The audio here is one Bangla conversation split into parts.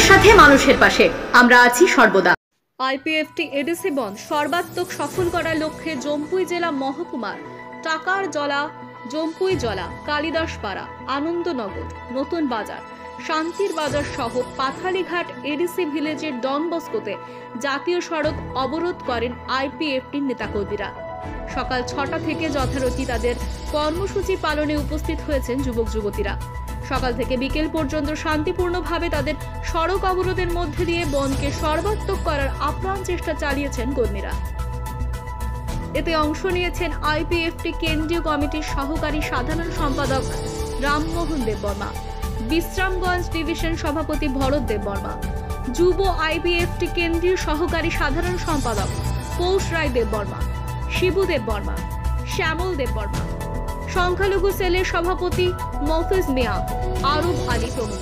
সাথে মানুষের পাশে আমরা আছি সর্বদা। আইপিএফটি এডিসি বন্ধ সর্বাত্মক সফল করার লক্ষ্যে জম্পুই জেলা মহকুমার টাকার জলা, জম্পুই জলা, কালিদাসপাড়া, আনন্দনগর, নতুন বাজার, শান্তির বাজার সহ পাথালিঘাট এডিসি ভিলেজের ডন বস্কোতে জাতীয় সড়ক অবরোধ করেন আইপিএফটির নেতাকর্মীরা। সকাল ৬টা থেকে যথারীতি তাদের কর্মসূচি পালনে উপস্থিত হয়েছেন যুবক যুবতীরা। সকাল থেকে বিকেল পর্যন্ত শান্তিপূর্ণভাবে তাদের সড়ক অবরোধের মধ্যে দিয়ে বনকে সর্বাত্মক করার আপ্রাণ চেষ্টা চালিয়েছেন কর্মীরা। এতে অংশ নিয়েছেন আইপিএফটি কেন্দ্রীয় কমিটির সহকারী সাধারণ সম্পাদক রামমোহন দেববর্মা, বিশ্রামগঞ্জ ডিভিশন সভাপতি ভরত দেববর্মা, যুব আইপিএফটি কেন্দ্রীয় সহকারী সাধারণ সম্পাদক পৌষ রায় দেববর্মা, শিবু দেববর্মা, শ্যামল দেববর্মা, সংখ্যালঘু সেলের সভাপতি মফিজ মিয়া, আরব আলী প্রমুখ।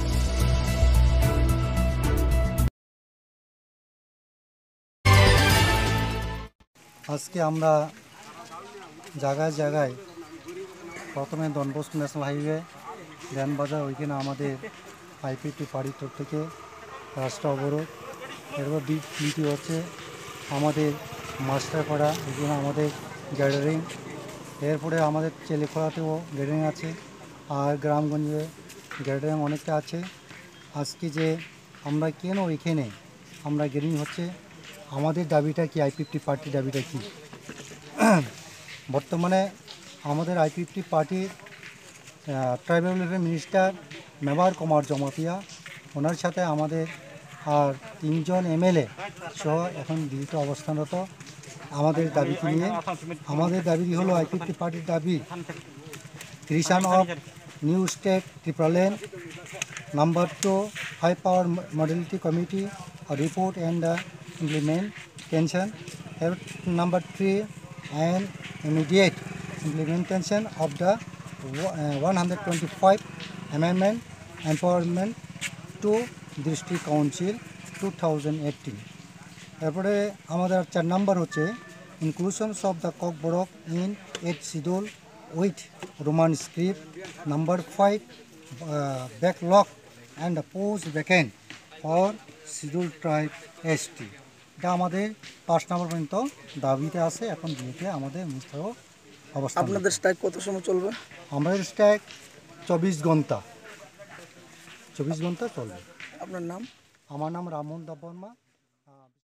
আজকে আমরা জায়গায় জায়গায় প্রথমে Don Bosco national highway Gyanbazar, ওইখানে আমাদের আইপিএফটি পার্টির তরফ থেকে রাস্তা অবরোধ। এরপর দ্বিতীয় হচ্ছে আমাদের মাস্টারপাড়া, ওইখানে আমাদের গ্যাদারিং। এরপরে আমাদের চেলেখোলাতেও গ্যাদারিং আছে, আর গ্রামগঞ্জে গ্যাদারিং অনেকটা আছে। আজকে যে আমরা কেন ওইখানে আমরা গ্যাদারিং হচ্ছে, আমাদের দাবিটা কি, আইপিএফটি পার্টির দাবিটা কি? বর্তমানে আমাদের আইপিএফটি পার্টির tribal welfare minister Mevar Kumar Jamatia, ওনার সাথে আমাদের আর 3জন এমএলএ সহ এখন দিল্লিতে অবস্থানরত। আমাদের দাবিটি নিয়ে, আমাদের দাবি হলো আইপিএফটি পার্টির দাবি creation of new state triple lane, number 2 high power modality committee report and implementation, number 3 and immediate implementation of the 125 amendment empowerment to district council 2018। তারপরে আমাদের 4 নাম্বার হচ্ছে inclusions of the Kokborok in 8th schedule with Roman script, number 5 backlog and post vacant for scheduled tribe ST। এটা আমাদের 5 নম্বর পর্যন্ত দাবিতে আছে। এখন দিতে আমাদের মিশ্র অবস্থা। আপনাদের স্ট্রাইক কত সময় চলবে? আমাদের স্ট্রাইক 24 ঘন্টা চলবে। আপনার নাম? আমার নাম রামমোহন দেববর্মা।